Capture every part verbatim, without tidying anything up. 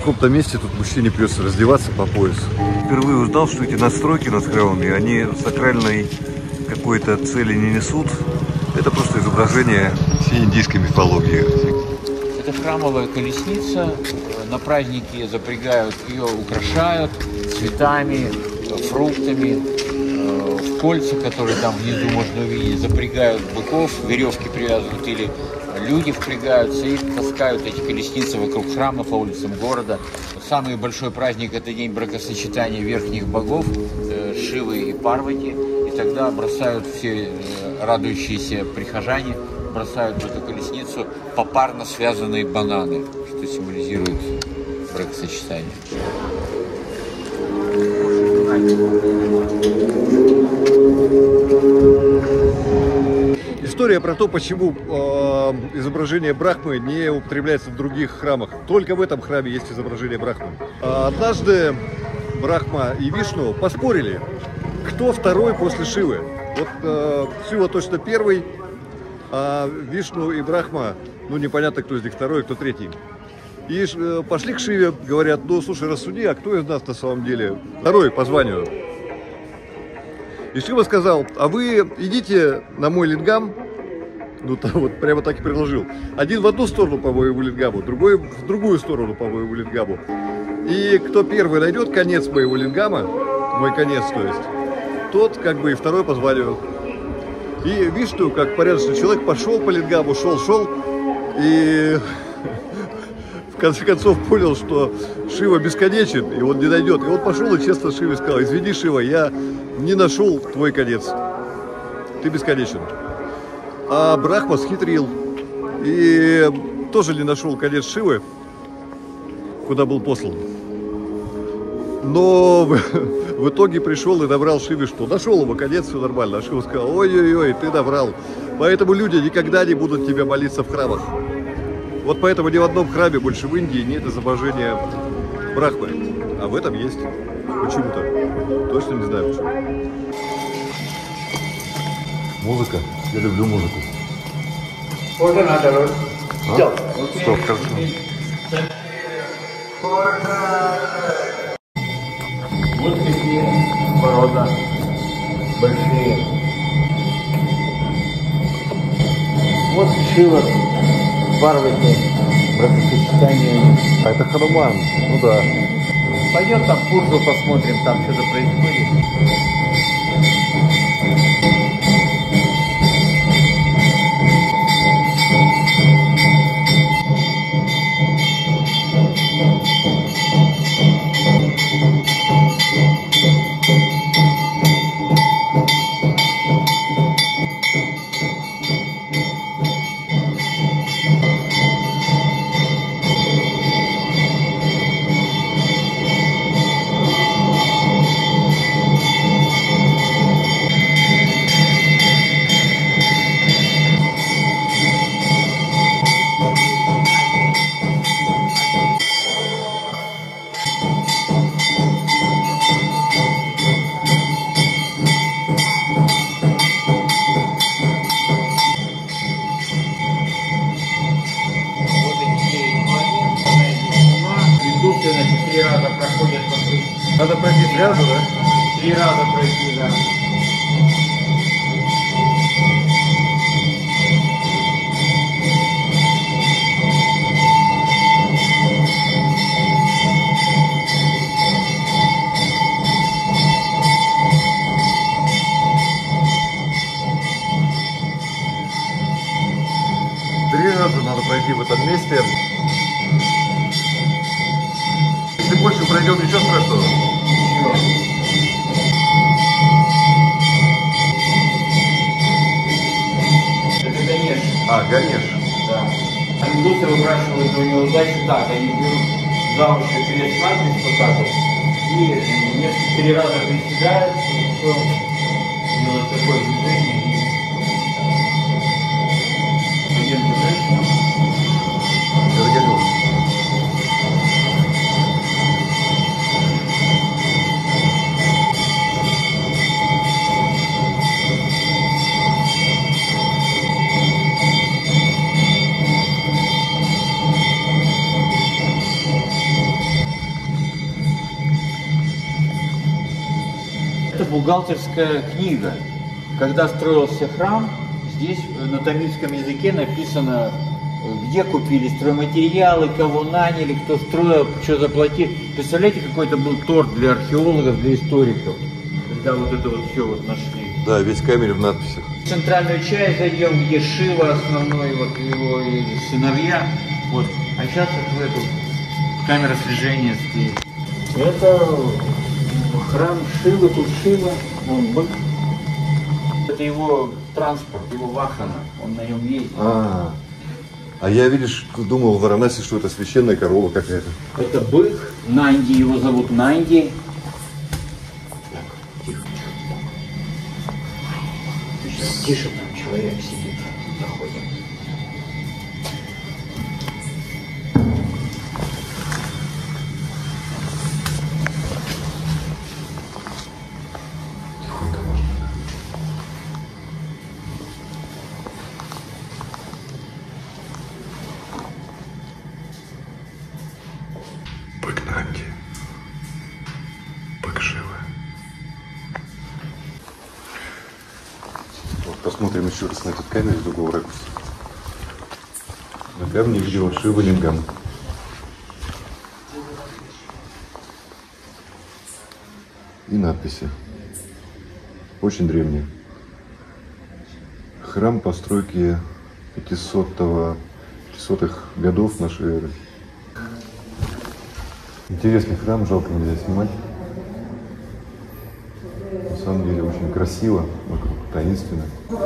каком-то месте тут мужчине придется раздеваться по пояс. Впервые узнал, что эти настройки над храмами, они сакральной какой-то цели не несут. Это просто изображение всей индийской мифологии. Это храмовая колесница. На праздники запрягают ее, украшают цветами, фруктами. В кольца, которые там внизу можно увидеть, запрягают быков, веревки привязывают или люди впрягаются и таскают эти колесницы вокруг храма по улицам города. Самый большой праздник – это день бракосочетания верхних богов Шивы и Парвати. И тогда бросают все радующиеся прихожане, бросают в эту колесницу попарно связанные бананы, что символизирует бракосочетание. История про то, почему э, изображение Брахмы не употребляется в других храмах. Только в этом храме есть изображение Брахмы. Однажды Брахма и Вишну поспорили, кто второй после Шивы. Вот э, Шива точно первый, а Вишну и Брахма, ну непонятно, кто из них второй, кто третий. И э, пошли к Шиве, говорят, ну слушай, рассуди, а кто из нас на самом деле второй по званию? И Шива сказал, а вы идите на мой лингам, ну там вот прямо так и предложил. Один в одну сторону по моему лингаму, другой в другую сторону по моему лингаму. И кто первый найдет конец моего лингама, мой конец, то есть, тот как бы и второй по званию. И Вишну, как порядочный человек, пошел по лингаму, шел, шел, и в конце концов понял, что Шива бесконечен, и он не найдет. И он пошел и честно Шиве сказал, извини, Шива, я не нашел твой конец, ты бесконечен. А Брахма схитрил и тоже не нашел конец Шивы, куда был послан. Но в, в итоге пришел и наврал Шиве, что нашел его конец, все нормально. А Шива сказал, ой-ой-ой, ты наврал. Поэтому люди никогда не будут тебе молиться в храмах. Вот поэтому ни в одном храме больше в Индии нет изображения Брахмы. А в этом есть. Почему-то. Точно не знаю почему. Музыка. Я люблю музыку. Фото надо, вот. А? Стоп, хорошо. Вот такие ворота большие. Вот Шива, Парвати, бракосочетание. А это Хануман, ну да. Пойдем там в Пуржу посмотрим, там что-то происходит. Значит, три раза проходят вокруг. Надо пройти сразу, да? Три раза пройти, да. Три раза надо пройти в этом месте. Если больше пройдем, ничего страшного. Ничего. Это Ганеш. А, Ганеш. Да. А индусы выпрашивают у него удачу так. Они берут за уши крест-надпись вот так вот. И несколько три раза приседают, и все делают такое движение. Пойдем дальше. Это Ганеш. бухгалтерская книга. Когда строился храм, здесь на тамильском языке написано, где купили стройматериалы, кого наняли, кто строил, что заплатил. Представляете, какой это был торт для археологов, для историков, когда вот это вот все вот нашли. Да, весь камень в надписях. В центральную часть зайдем, где Шива основной, вот его и сыновья. Вот. А сейчас вот в эту камеру слежения стоит. Это храм Шивы, тут Шива, он бык. Это его транспорт, его вахана, он на нем ездит. А, а я, видишь, думал в Варанаси, что это священная корова какая-то. Это бык, Нанди, его зовут Нанди. Тише, там человек сидит, заходим. Бык Нанди. Бык Шивы. Вот посмотрим еще раз на этот камень с другого ракурса. На камне видел Шива Лингам. И надписи. Очень древние. Храм постройки пятисотого, пятисотых годов нашей эры. Интересный храм, жалко нельзя снимать. На самом деле очень красиво, вокруг таинственно.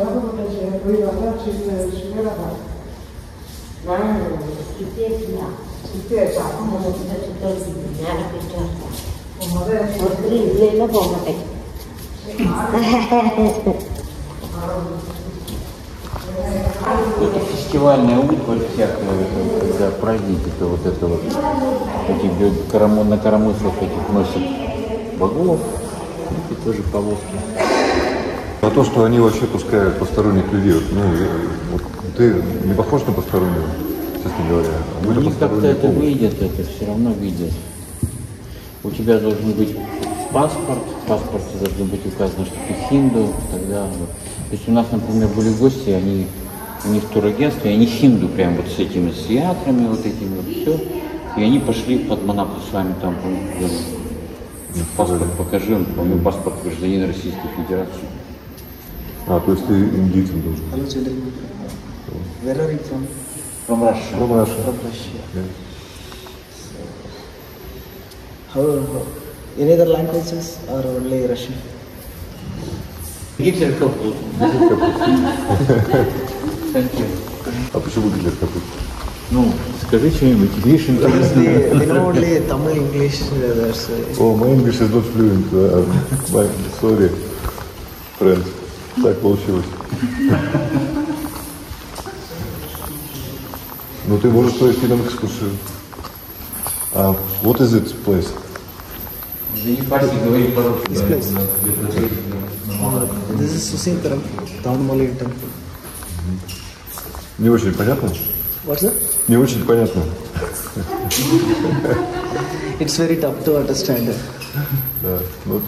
Это фестивальная утварь всякая, это, когда праздники, то вот это вот, эти караму, на коромыслах этих носят богов, и тоже повозки. А то, что они вообще пускают посторонних людей, вот, ну, вот, ты не похож на постороннего, честно говоря. А Они как-то это видят, это все равно видят. У тебя должен быть паспорт, в паспорте должно быть указано, что ты хинду, тогда вот. То есть у нас, например, были гости, они, у них турагентство, и они хинду, прям вот с этими, с ятрами, вот этими, вот все. И они пошли под Манапу с вами там, говорю, паспорт покажи, он, по моему паспорт гражданина Российской Федерации. А, то есть ты индийцем должен. Hello children. Where are you from? From Russia. From Russia. From Russia. Yeah. How, how any other languages or only Russian? Гитлер капут. А почему Гитлер капут? Ну, скажи что-нибудь, видишь, интересно. they, they know only Tamil, English, uh, that's why. О, my English is not fluent. Uh, my, sorry, friend. Так получилось. Ну, ты можешь провести нам экскурсию. А, what is it place? Да не парься, говори по-русски. This place. This is Susintaram, Downmali temple. Не очень понятно? What's that? Не очень понятно. It's very tough to understand. Да, вот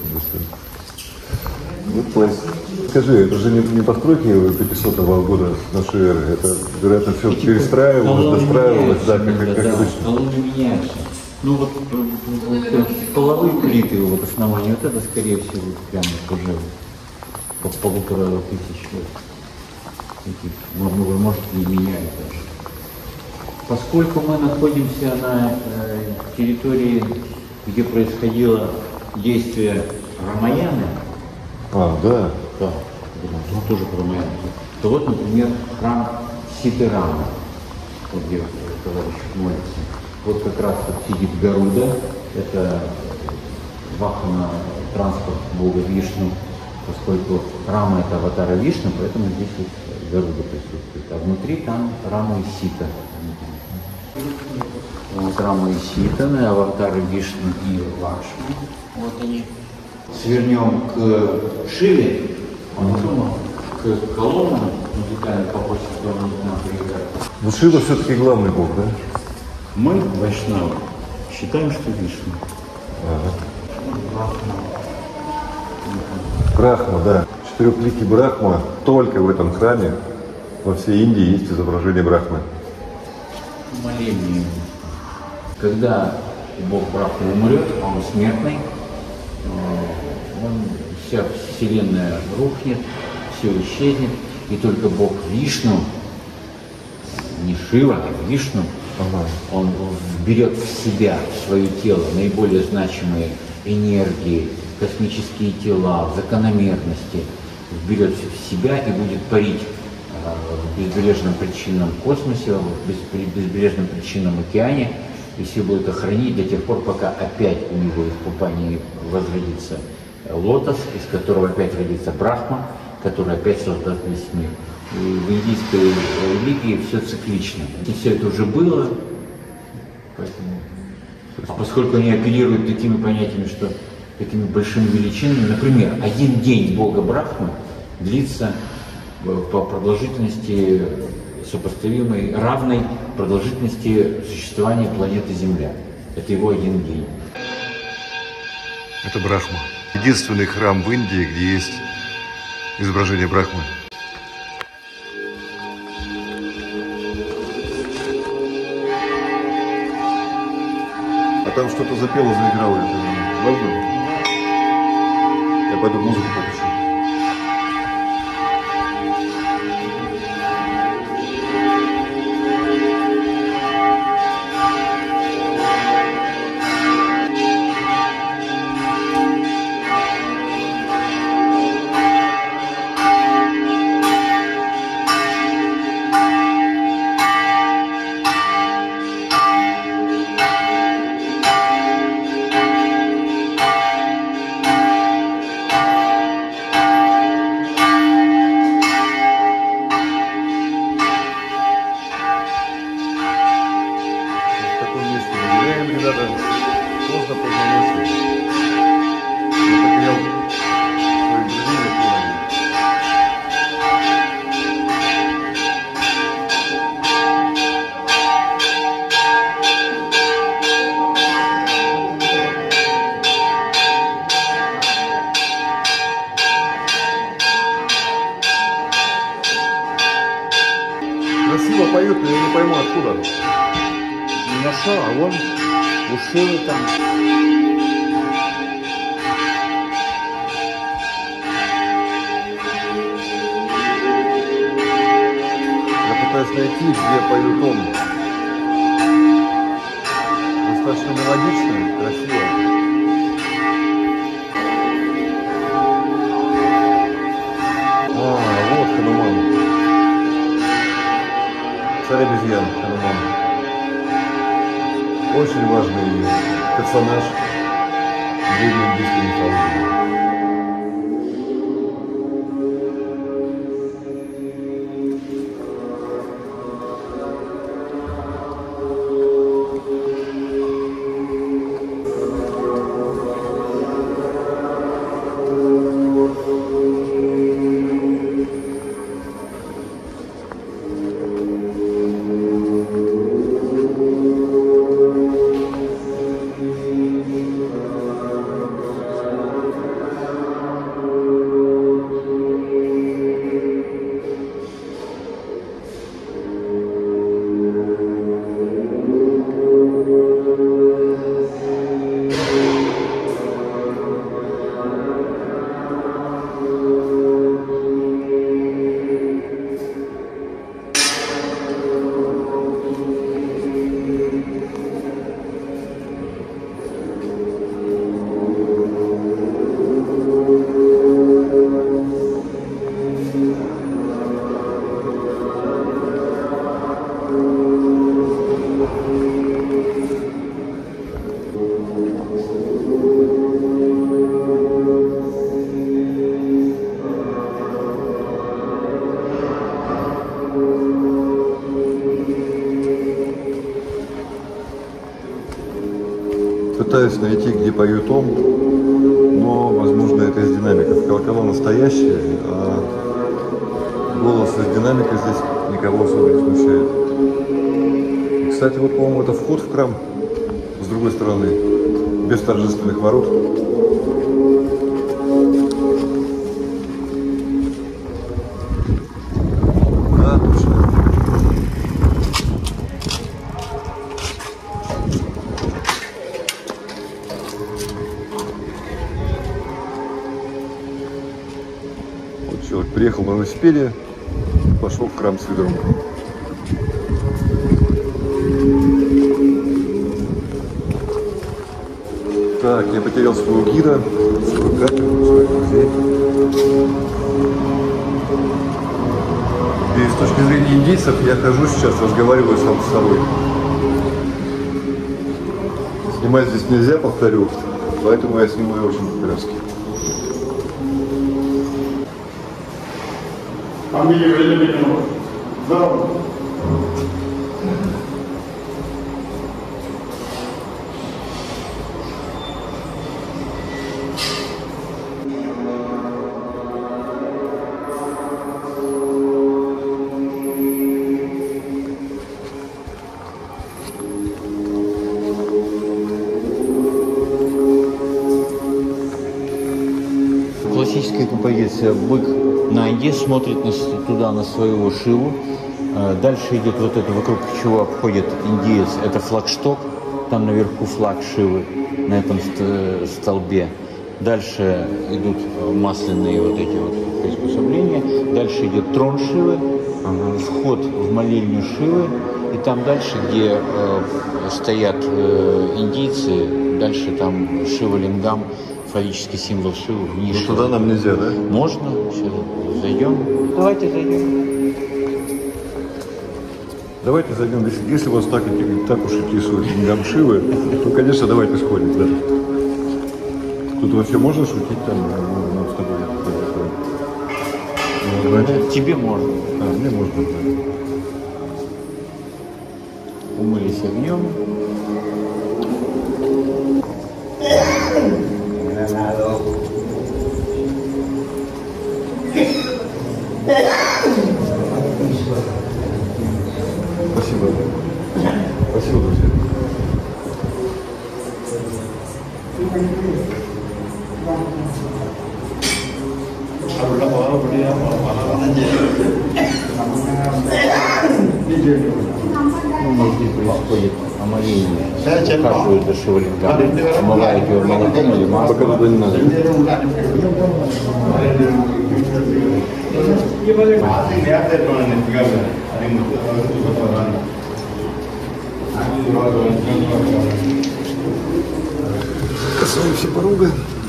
Good place. Скажи, это же не, не постройки пятисотого года нашей эры, это, вероятно, все перестраивалось, достраивалось, да, как, как, как обычно. Колонны меняются. Ну вот э, половые плиты, вот основание, вот это, скорее всего, прямо уже по полутора тысяч лет. Эти, ну, может, не меняют даже. Поскольку мы находимся на э, территории, где происходило действие Рамаяны, А, да. да, ну, тоже про Рамаяну, то вот, например, храм Ситы-Рама, вот где товарищ молится. Вот как раз вот сидит Гаруда, это вахана, транспорт бога Вишну, поскольку Рама это аватара Вишну, поэтому здесь вот Гаруда присутствует. А внутри там Рама и Сита. Вот Рама и Сита, аватары Вишну и Лакшми. Вот они. Свернем к Шиве, он к колоннам музыкальным похож на приезжает. Но Шива все-таки главный бог, да? Мы, вайшнавы, считаем, что Вишну. Ага. Брахма, да. Четырехликий Брахма. Только в этом храме во всей Индии есть изображение Брахмы. Моление. Когда Бог Брахма умрет, а он смертный, он, вся вселенная рухнет, все исчезнет, и только Бог Вишну, не Шива, а Вишну, Ага. он берет в себя, в свое тело, наиболее значимые энергии, космические тела, закономерности, берет в себя и будет парить в безбрежном причинном космосе, в безбрежном причинном океане, и все будет охранить до тех пор, пока опять у него из пупа не возродится лотос, из которого опять родится Брахма, который опять создаст весь мир. И в индийской религии все циклично. И все это уже было, поэтому... А поскольку они оперируют такими понятиями, что такими большими величинами, например, один день Бога Брахмы длится по продолжительности сопоставимой, равной продолжительности существования планеты Земля. Это его один день. Это Брахма. Единственный храм в Индии, где есть изображение Брахмы. А там что-то запело, заиграло. Это важно? Я пойду музыку попишу. Красиво поют, но я не пойму откуда. Не нашел, а вон у Шивы там. Я пытаюсь найти, где поют он. Достаточно мелодично, красиво. А, вот Хануман. Царь обезьян Хануман. Очень важный персонаж древней индийской мифологии. Пытаюсь найти, где поют он, но, возможно, это из динамиков. Колокола настоящие, а голос из динамика здесь никого особо не смущает. И, кстати, вот, по-моему, это вход в храм с другой стороны, без торжественных ворот. Приехал на велосипеде, пошел в храм с ведром. Так, я потерял своего гида, свою карту, своих друзей. И с точки зрения индейцев я хожу сейчас, разговариваю сам с собой. Снимать здесь нельзя, повторю, поэтому я снимаю очень по-пиратски. Классическая композиция. Бык на оне смотрит на, туда, на своего Шиву. Дальше идет вот это, вокруг чего обходит индеец, это флагшток. Там наверху флаг Шивы на этом столбе. Дальше идут масляные вот эти вот приспособления. Дальше идет трон Шивы, вход в молельню Шивы. И там дальше, где э, стоят э, индийцы, дальше там Шива Лингам, фаллический символ Шивы. Ну, туда нам нельзя, да? Можно. Сейчас зайдем. Давайте зайдем. Давайте зайдем. Если, если вас так, так уж интересует Лингам Шивы, то, конечно, давайте сходим, да. Тут вообще можно шутить там? Ну, нам с тобой. Ну, знаете, Тебе можно. а, мне можно, да. Умылись огнем. Спасибо. Спасибо, друзья. Внутри происходит омовение. Ухаживают за Шива Лингам. Омывают его молоком или маслом. Пока туда не надо. Касаемся порога.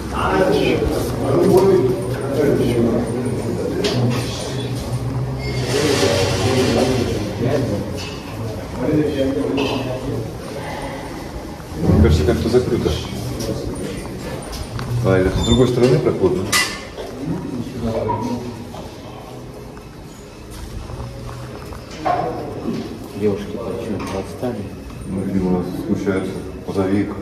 Мне кажется, как-то закрыто. А, или с другой стороны проход, да? Девушки почему-то отстали. Ну, видимо, смущаются. Позови их.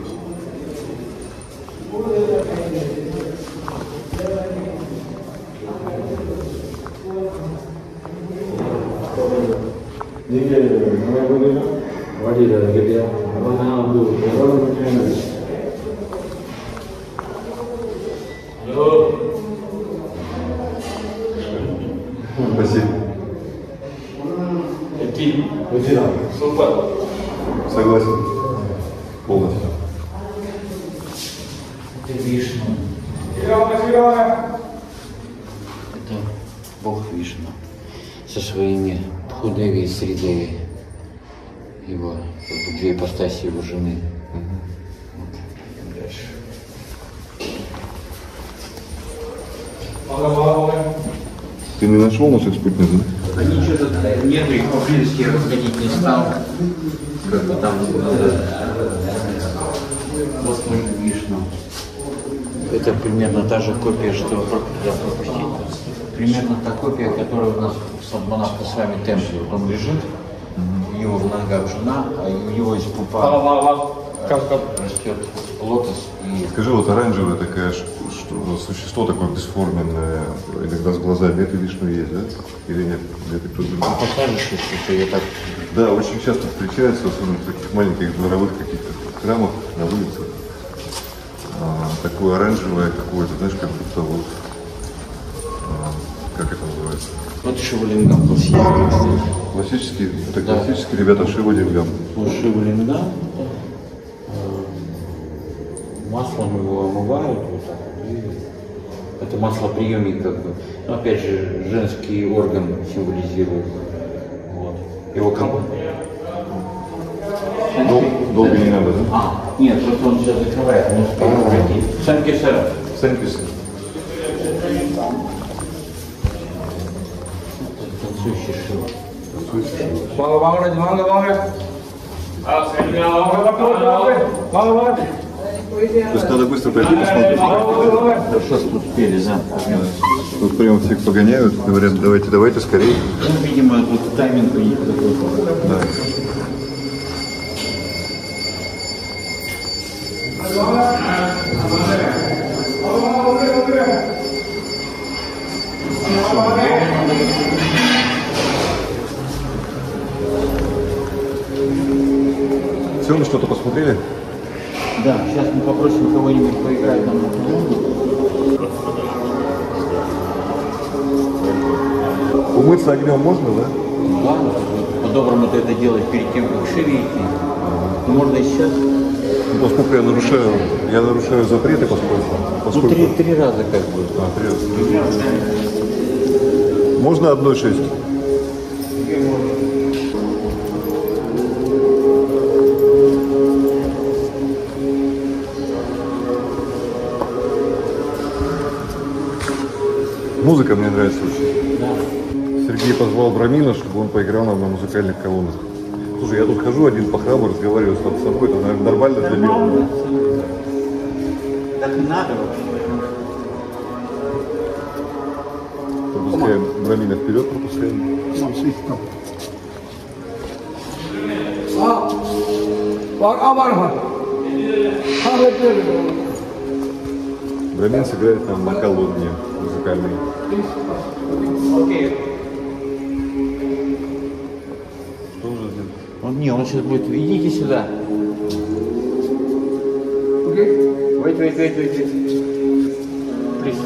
Спасибо. Согласен. Полностью. Это Вишну. Это бог Вишну со своими Бхудеви и Сридеви. Его как бы две ипостаси его жены. Вот. Дальше. Ты не нашел наших спутников, да? Они что-то нету, их поблизости расходить не стал. Как бы там вот Вишну. Это примерно та же копия, что да, пропустить. Примерно та копия, которая у нас в Садманавка с вами темпле. Вот он лежит, его в ногах жена, а у него из пупа растет лотос. И... Скажи, вот оранжевая такая, что, что существо такое бесформенное, иногда с глазами, это Вишну есть, да? Или нет? Это кто-то другой? Покажешь, что я так... Да, очень часто встречается, особенно в таких маленьких дворовых каких-то храмах на улицах. А, такое оранжевое какое-то, знаешь, как будто вот, а, как это называется? Вот Шива Лингам классический, кстати. Классические, это Да. классические ребята Шива Лингам. Ну, Шива Лингам, маслом его омывают вот так вот, и Это маслоприемник, как бы. Но опять же, женский орган символизирует. Вот. Его комп... Дол- долго не надо, да? А, нет, просто он сейчас закрывает, не успею пройти. Санки сэр. Сэнкис. Танцующий шил. வாங்க வாங்க வாங்க வாங்க ஆ சரிங்க வாங்க வாங்க வாங்க வாங்க То есть надо быстро пройти, посмотреть. Сейчас успели, да. Тут прямо всех погоняют, говорят, давайте, давайте, скорее. Ну, видимо, вот тайминг у них такой. Да. Все, вы что-то посмотрели? Да, сейчас мы попросим кого-нибудь поиграть нам на колонку. Умыться огнем можно, да? Да, по-доброму ты это делаешь перед тем, как шире идти. Ну, можно и сейчас. Ну, поскольку я нарушаю, я нарушаю запреты, поскольку... Ну, поскольку... три, три раза как бы. А, три раза. Можно одной шесть? Музыка мне нравится очень. Да. Сергей позвал Брамина, чтобы он поиграл нам на музыкальных колоннах. Слушай, я тут хожу один по храму, разговариваю сам с собой, это, наверное, нормально для меня. Так и надо вообще. Пропускаем Брамина вперед, пропускаем. Брамин сыграет нам на колонне музыкальной. Окей. Что он же сделал? Он, не, он сейчас будет. Идите сюда. Окей. Wait, wait, wait, wait, wait. Please.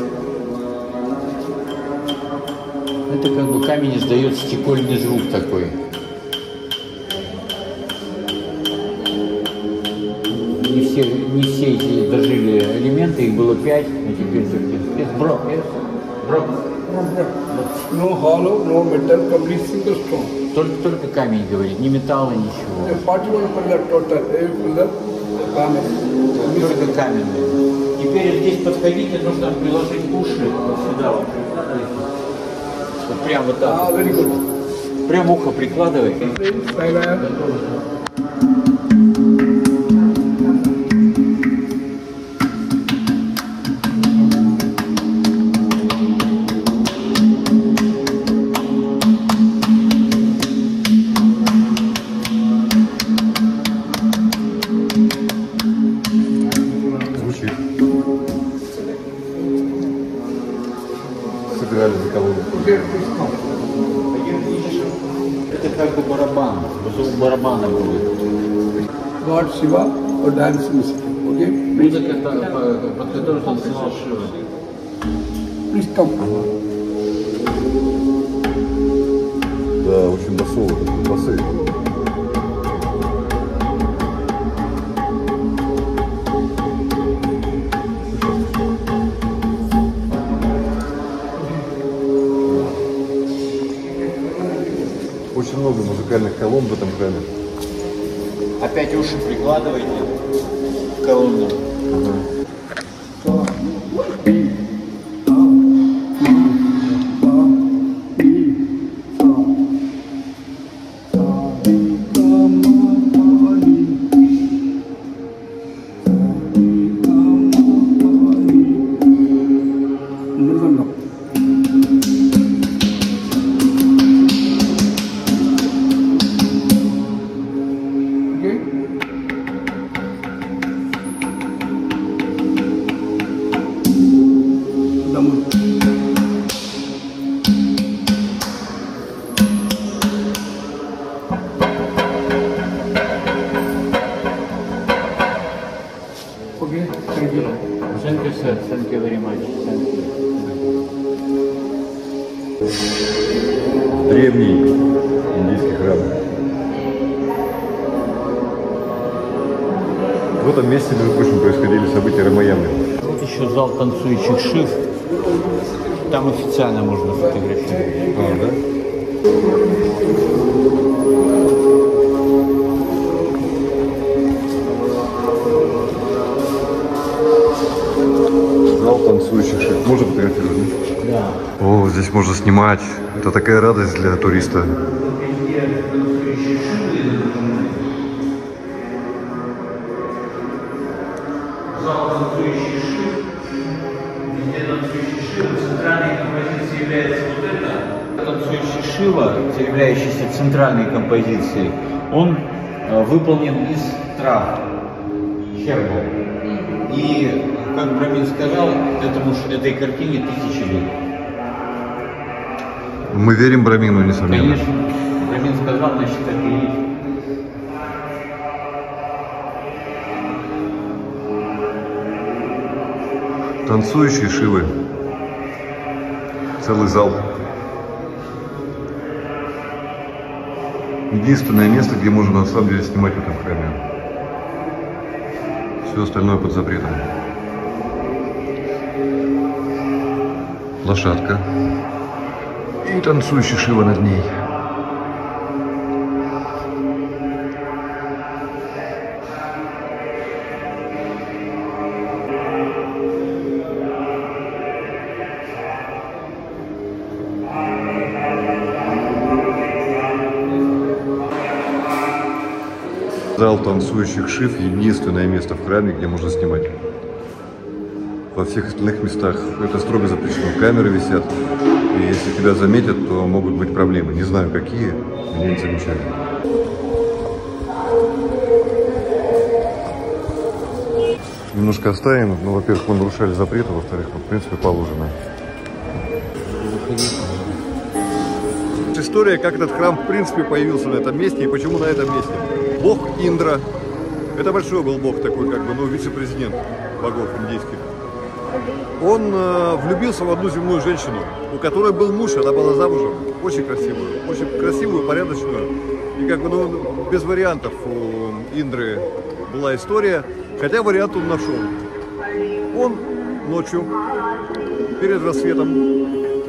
Это как бы камень издает стекольный звук такой. Не все, не все эти дожили элементы, их было пять, а теперь все-таки. Это брок, это брок. No hollow, no metal, complete single stone. Только, только камень говорит, ни металла, The ничего. forty-one for the total, they will the panel. Только каменный. Теперь здесь подходите, нужно приложить уши вот сюда. Вот, вот прям вот Ah, так. very good. Прям ухо прикладывай. Silence. Звучит. Сыграли за колонну. Okay, please come. Это как бы барабан. Вот у барабана будет. God Shiva or dance music. Okay, Музыка, та- под которую танцевал Шива. please come. Да, очень басово, басы. Очень много музыкальных колонн в этом храме. Опять уши прикладывайте к колоннам. Okay. Dhamma. Okay, thank you. Thank you, sir. Thank you very much. Thank you. Древний индийский храм. В этом месте, между прочим, происходили события Рамаяны. Вот еще зал танцующих шив. Там официально можно фотографировать. А, да? Зал танцующих шеф. Можно фотографировать? Да. О, здесь можно снимать. Это такая радость для туриста. Зал танцующий шиф, везде танцующий шиф, центральной композицией является вот это. Танцующий Шива, являющийся центральной композицией, он э, выполнен из трав, хербов. И, как Брамин сказал, этому, этой картине тысячи лет. Мы верим Брамину, несомненно. Конечно, Брамин сказал, значит, так и есть. Танцующие Шивы. Целый зал. Единственное место, где можно на самом деле снимать в этом храме. Все остальное под запретом. Лошадка. И танцующий Шива над ней. Зал танцующих Шив – единственное место в храме, где можно снимать. Во всех остальных местах это строго запрещено. Камеры висят, и если тебя заметят, то могут быть проблемы. Не знаю какие, меня не замечали. Немножко оставим, но, во-первых, мы нарушали запреты, во-вторых, в принципе, положено. История, как этот храм в принципе появился на этом месте и почему на этом месте. Бог Индра, это большой был бог такой, как бы, ну, вице-президент богов индийских. Он э, влюбился в одну земную женщину, у которой был муж, она была замужем, очень красивую, очень красивую, порядочную. И как бы, ну, без вариантов у Индры была история, хотя вариант он нашел. Он ночью, перед рассветом,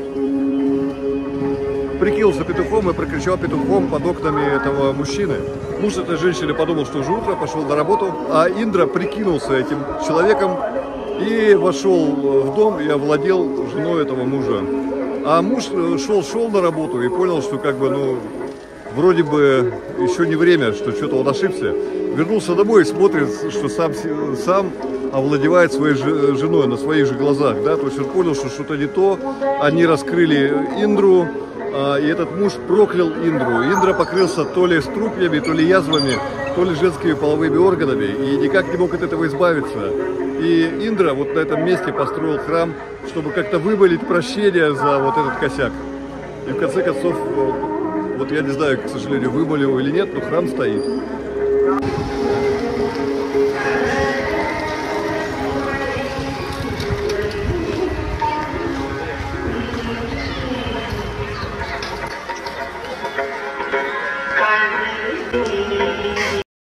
прикинулся петухом и прокричал петухом под окнами этого мужчины. Муж этой женщины подумал, что уже утро, пошел на работу, а Индра прикинулся этим человеком и вошел в дом и овладел женой этого мужа. А муж шел-шел на работу и понял, что как бы, ну, вроде бы еще не время, что что-то он ошибся. Вернулся домой и смотрит, что сам, сам овладевает своей женой на своих же глазах, да, то есть он понял, что что-то не то, они раскрыли Индру, и этот муж проклял Индру. Индра покрылся то ли струпьями, то ли язвами, то ли женскими половыми органами, и никак не мог от этого избавиться. И Индра вот на этом месте построил храм, чтобы как-то вымолить прощение за вот этот косяк. И в конце концов, вот я не знаю, к сожалению, вымолил или нет, но храм стоит.